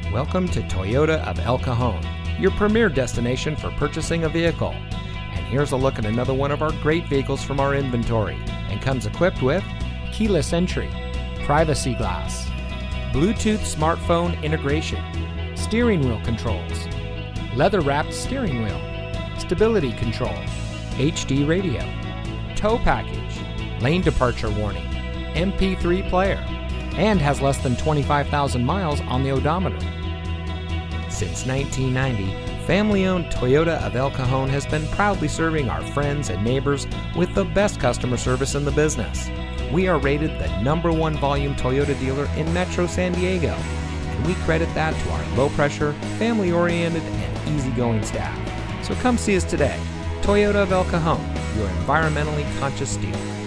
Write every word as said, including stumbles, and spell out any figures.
Welcome to Toyota of El Cajon, your premier destination for purchasing a vehicle. And here's a look at another one of our great vehicles from our inventory, and comes equipped with keyless entry, privacy glass, Bluetooth smartphone integration, steering wheel controls, leather-wrapped steering wheel, stability control, H D radio, tow package, lane departure warning, M P three player, and has less than twenty-five thousand miles on the odometer. Since nineteen ninety, family-owned Toyota of El Cajon has been proudly serving our friends and neighbors with the best customer service in the business. We are rated the number one volume Toyota dealer in Metro San Diego, and we credit that to our low-pressure, family-oriented, and easygoing staff. So come see us today. Toyota of El Cajon, your environmentally conscious dealer.